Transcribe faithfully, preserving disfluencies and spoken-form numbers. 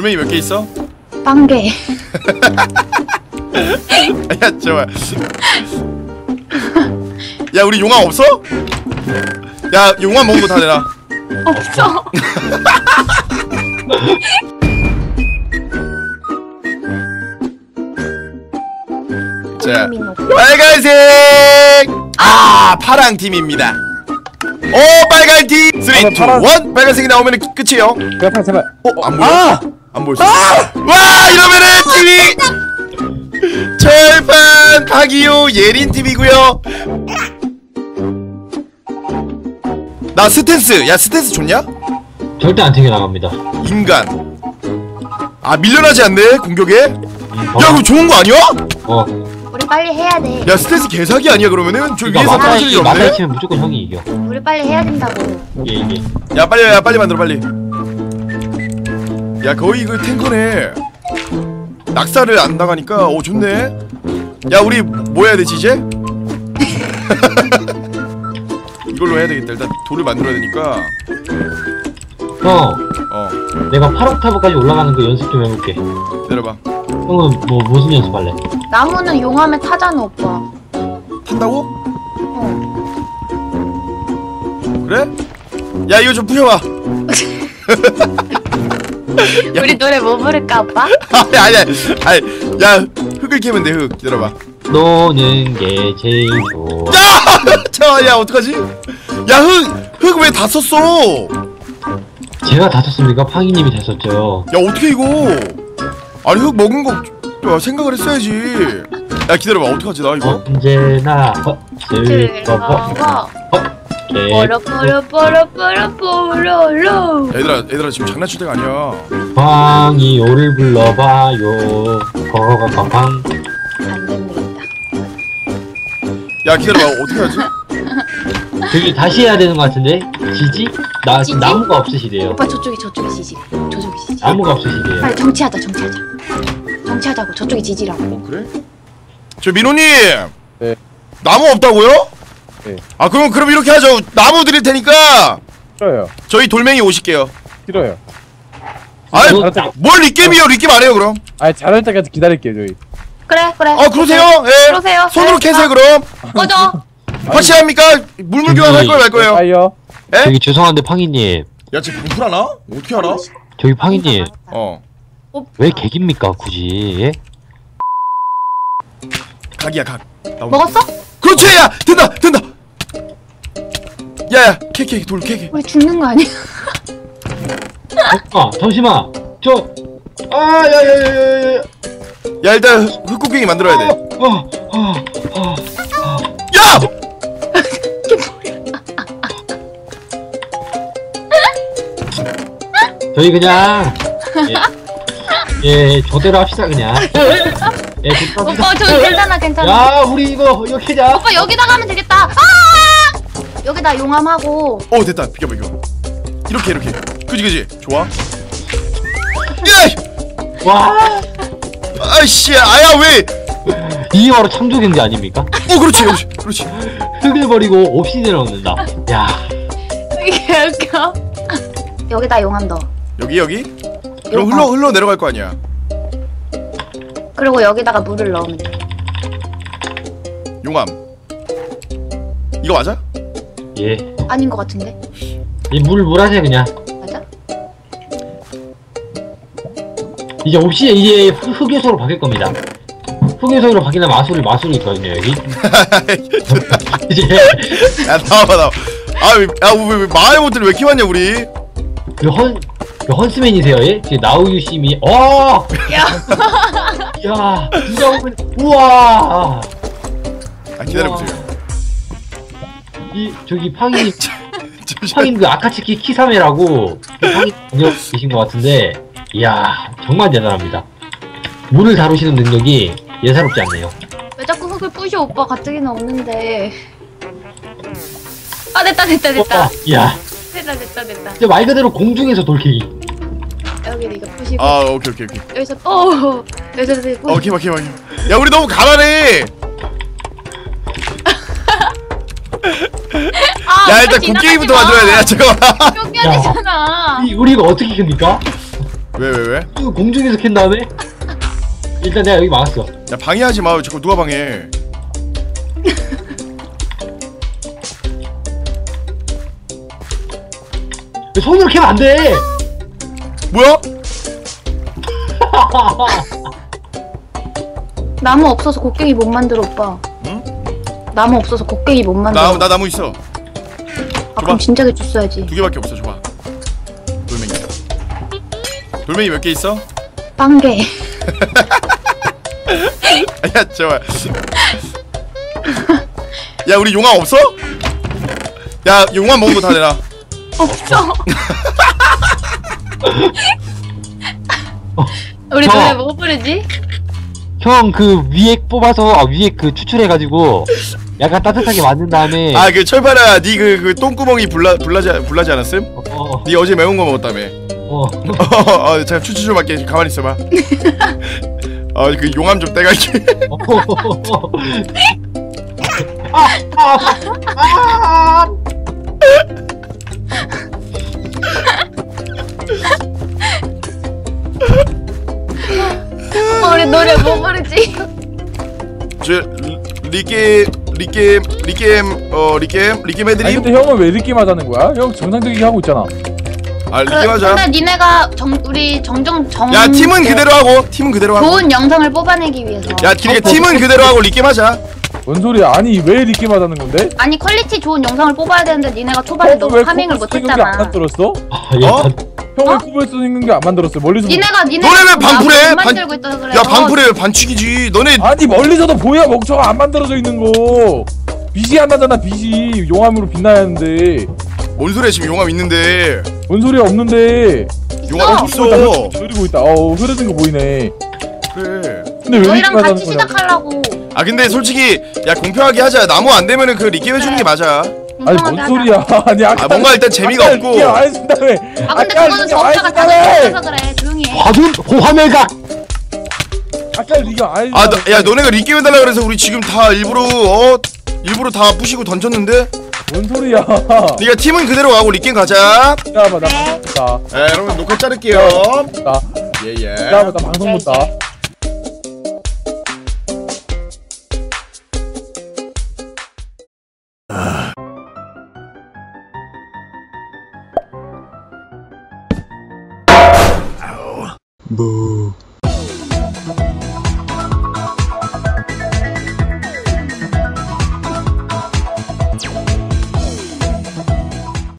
돌멩이 몇 개 있어? 빵개. 야 잠깐만. 야 우리 용암 없어? 야 용암 먹은 거 다 내놔. 없어. 자 빨간색. 아 파랑 팀입니다. 오 빨간 팀. 쓰리, 투, 원. 빨간색이 나오면 끝이에요. 제발 제발. 어? 안 보여? 아! 안 보였어. 아! 와 이러면은 팀이 철판 박이요 예린 팀이고요. 나 스탠스. 야 스탠스 좋냐? 절대 안 튕겨나갑니다. 인간. 아 밀려나지 않네 공격에. 어. 야 그거 좋은 거 아니야? 어. 우리 빨리 해야 돼. 야 스탠스 개사기 아니야 그러면은? 저 위에서 떨어질 일 마사이 없네? 치면 무조건 형이 이겨. 우리 빨리 해야 된다고. 이게 이게. 야 빨리 야 빨리 만들어 빨리. 야 거의 그 탱커네. 낙사를 안 당하니까 오 좋네. 야 우리 뭐 해야 되지 이제? 이걸로 해야 되겠다. 일단 돌을 만들어야 되니까. 형. 어 내가 팔 옥타브까지 올라가는 거 연습 좀 해볼게. 내려봐. 형은 뭐 무슨 연습할래? 나무는 용암에 타잖아 오빠. 탄다고? 어. 그래? 야 이거 좀 부셔봐. 우리 노래 뭐 부를까 오빠? 아니 아니 아니 야 흙을 캐면 돼 흙. 기다려봐. 노는 게 제일 좋아. 야! 자, 야 어떡하지? 야 흙! 흙 왜 다 썼어? 제가 다 썼습니까? 팡이님이 다 썼죠. 야 어떻게 이거? 아니 흙 먹은 거 야, 생각을 했어야지. 야 기다려봐 어떡하지 나 이거? 언제나 어, 즐거워. 즐거워. 개 뽀로 뽀로 뽀로 뽀로 뽀로로. 얘들아 얘들아 지금 장난칠 때가 아니야. 팡이요를 불러봐요. 거거거거팡. 안 됩니다. 야 기다려봐 어떻게 하지? 저기 다시 해야 되는 것 같은데? 지지? 나 지지? 나무가 없으시대요. 오빠 저쪽이 저쪽이 지지. 저쪽이 지지. 나무가 없으시대요. 빨리 정치하자 정치하자. 정치하자고. 저쪽이 지지라고. 어 그래? 저 민호님. 네. 나무 없다고요? 네. 아 그럼 그럼 이렇게 하죠. 나무 드릴 테니까 싫어요. 저희 돌멩이 오실게요. 싫어요. 아이 너- 뭘 리겜이요? 리겜 안 해요 그럼? 아니 잘할 때까지 기다릴게요 저희. 그래 그래. 어 그러세요? 예. 그러세요. 손으로 그래. 캐세요 그럼. 꺼져. 확실합니까? 물물 교환할 거예요 말 거예요? 아이요. 에? 저기 죄송한데 팡이님. 야 지금 방풀 하나? 어떻게 알아? 저기 팡이님. 어 왜 객입니까 굳이? 예? 각이야 각. 나온다. 먹었어? 그렇지 야 된다 된다. 야야 캐캐 돌 캐캐. 우리 죽는 거 아니야? 아 잠시만. 저. 아 야야야야야. 야 일단 흙곡갱이 만들어야 돼. 어, 어, 어, 어. 야! 저희 그냥 예, 예 저대로 합시다 그냥. 예, 좋다, 오빠 좋다. 저기 괜찮아 괜찮아. 야 우리 이거 이거 캐자. 오빠 여기다 가면 되겠다. 아! 여기다 용암하고. 어 됐다 비켜봐 비켜. 이렇게 이렇게. 그지 그지 좋아. 야! 와 아이씨 아야 왜? 이게 바로 창조 경제 아닙니까? 어 그렇지 그렇지 그렇지. 흙을 버리고 옵시디언을 얻는다. 야 이게 웃겨. 여기다 용암 넣어. 여기 여기? 그럼 용암. 흘러 흘러 내려갈 거 아니야. 그리고 여기다가 물을 넣으면 돼. 용암. 이거 맞아? 예. 아닌 것 같은데? 이물 물하세요 그냥. 맞아? 이제 옵시 이제 흙- 흑요소로 바뀔 겁니다. 흑요소로 바뀌는 마술이 마술이 있거든요 여기. 이제 야 나와봐 나와. 아야왜 왜 마을 못들 왜 이렇게 많냐 우리? 그헌 그 헌스맨이세요 예? 지금 나우유심이 어. 야. 야 누가 오면 우와. 아 기다려보세요. 이 저기 팡이 잠시만. 팡이 그 아카츠키 키사메라고 그 팡이 능력 계신 것 같은데 이야 정말 대단합니다. 물을 다루시는 능력이 예사롭지 않네요. 왜 자꾸 흙을 부셔 오빠 가뜩이나 없는데. 아 됐다 됐다 됐다. 어, 이야 됐다 됐다 됐다. 진짜 말 그대로 공중에서 돌캐기. 여기를 이거 부시고. 아 오케이 오케이 오케이. 여기서 또 여기서 또 어 오케이 오케이 오케이. 야 우리 너무 가난해. 아, 야 일단 곡괭이부터 만들어야 돼. 야 잠깐만. 쫓겨내잖아. 이 우리 이거 어떻게 큽니까? 왜 왜 왜? 그 공중에서 캔 다음에 일단 내가 여기 막았어. 야 방해하지 마. 자꾸 누가 방해? 손으로 캐면 안 돼. 뭐야? 나무 없어서 곡괭이 못 만들어 오빠. 응? 나무 없어서 곡괭이 못 만들어. 나, 나 나무 있어. 아 그럼 진작에 줬어야지. 두 개밖에 없어. 줘봐. 돌멩이. 돌멩이 몇 개 있어? 빵개. 야 제발. 야 우리 용암 없어? 야 용암 먹은 거 다 내놔. 없어. 우리 저- 노래 뭐 부르지? 형 그 위에 뽑아서 아, 위에 그 추출해가지고 약간 따뜻하게 만든 다음에 아 그 철파라 니 그 그 똥구멍이 불나 불나지 불나지 않았음? 어, 어, 니 어제 매운 거 먹었다며. 어. 어, 어, 제가 추추 좀 할게. 가만히 있어봐. 어, 그 용암 좀 떼갈게. 아, 아, 아. 오빠 우리 노래 뭐 부르지? 저 리게임 리게임 리게임 어 리게임 리게임 아니 해드림. 근데 형은 왜 이렇게 맞하는 거야? 형 정상적이게 하고 있잖아. 아 그, 리게임 하자. 근데 니네가 정 우리 정정 정. 야 팀은 그대로 하고 팀은 그대로 하고. 좋은 영상을 뽑아내기 위해서. 야 그러니까 팀은 그대로 하고 리게임 하자. 뭔 소리야? 아니 왜 이렇게 맞하는 건데? 아니 퀄리티 좋은 영상을 뽑아야 되는데 니네가 초반에 왜 너무 파밍을 못했잖아. 안 만들었어? 아, 얘 어? 반- 형왜 어? 쿠볼 수 있는 게 안 만들었어? 멀리서 보- 니네가 니네. 너네 왜 방풀해? 못 반- 만들고 있어서 그래. 야 어, 방풀에 반칙이지. 너네 아니 멀리서도 보여 멍청아 안 만들어져 있는 거. 빛이 안 나잖아 빛이 용암으로 빛나야 하는데 뭔 소리야 지금 용암 있는데. 뭔 소리야 없는데. 용암 있어. 없어. 흐르고 있다. 어 흐르는 거 보이네. 그래. 근데 왜 이렇게 너희랑 맞하는 같이 거냐? 시작하려고. 아 근데 솔직히 야 공평하게 하자. 나무 안 되면은 그 리게임 해주는 게 맞아. 아니 뭔 소리야? 아니 아까 아 뭔가 일단 재미가 아까 없고. 이렇게 안 해준다며. 아 근데 아까 그거는 이렇게 저 안 오빠가 다 해준다며. 잘못해서 그래. 조용히 해. 화둔 호화멜각. 아까 이거 안 해준다며. 아, 너, 야 너네가 리게임 해달라 그래서 우리 지금 다 일부러 어 일부러 다 부시고 던졌는데. 뭔 소리야? 니가 팀은 그대로 가고 리게임 가자. 야봐 나 네. 방송 못다. 에 여러분 녹화 자를게요. 나 예예. 야봐 나 방송 못다.